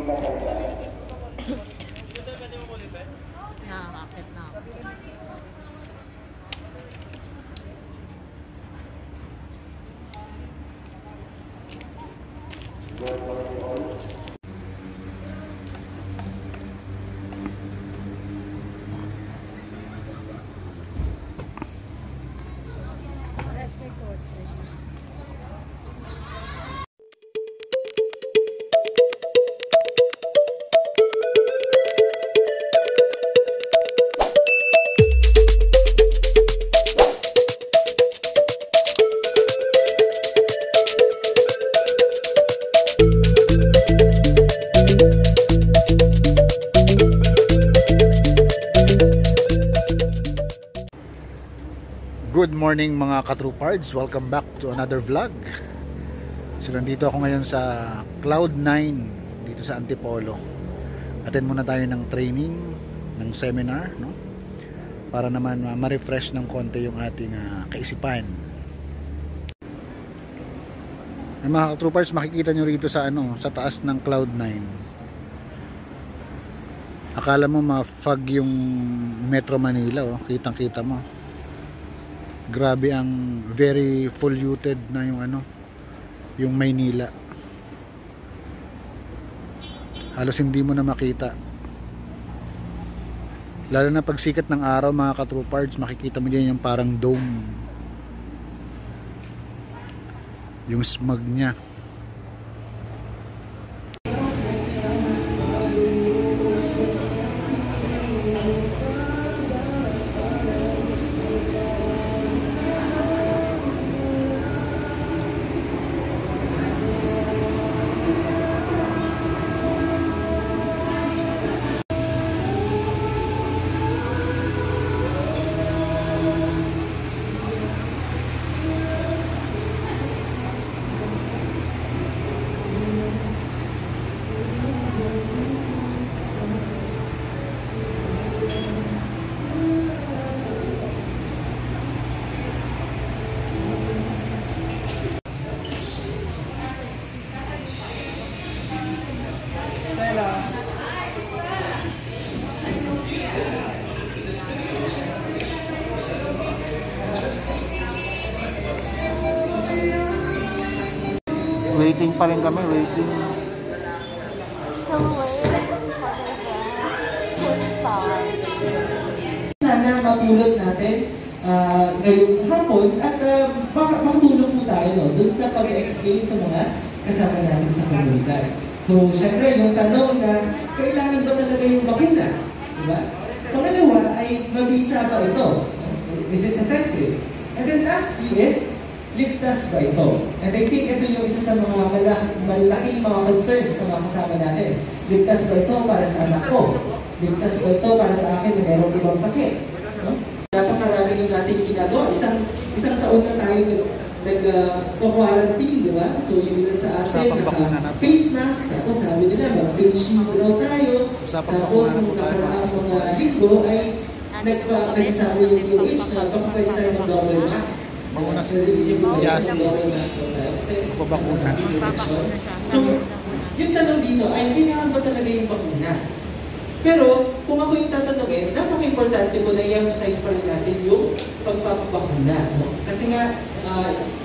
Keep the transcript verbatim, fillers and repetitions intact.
Nakakakit na ako. Rest may kotse. Good morning mga KATRUEPARDS, welcome back to another vlog. So nandito ako ngayon sa Cloud nine dito sa Antipolo. Attend muna tayo ng training, ng seminar, no? Para naman ma-refresh ng konti yung ating uh, kaisipan. Ay, mga KATRUEPARDS, makikita nyo rito sa ano, sa taas ng Cloud nine. Akala mo ma-fog yung Metro Manila, oh. Kitang-kita mo. Grabe ang very polluted na yung ano, yung Maynila. Halos hindi mo na makita. Lalo na pag sikat ng araw mga KATRUEPARDS, makikita mo diyan yung parang dome. Yung smog niya. Waiting pa rin kami, waiting. Sana mapulot natin uh, ngayong hapon at uh, makatulong po tayo no, dun sa pag-explain sa mga kasama natin sa komunidad. So, syempre, yung tanong na kailangan ba talaga yung bakuna? Diba? Pangalawa ay mabisa ba ito? Is it effective? And then lastly is, ligtas ba ito? And I think ito yung isa sa mga malaki, malaking mga concerns na mga kasama natin. Ligtas ba ito para sa anak ko? Ligtas ba ito para sa akin na mayroong ibang sakit? No? Napakarami ng ating ginagawa. Isang, isang taon na tayo nag-quarantine, uh, di ba? So yun din sa atin, naka-face mask, tapos sabi nila, mag-face shield raw tayo. Tapos nung nakaraang mga linggo ay nagsasabi yung U H na baka pwede tayo mag-double mask. Mauna si Yasi, papabakuna. So, yung tanong dito ay, kailangan ba talaga yung bakuna? Pero, kung ako yung tatanungin, napaka-importante ko na i-emphasize pa rin natin yung pagpapabakuna. No? Kasi nga, uh,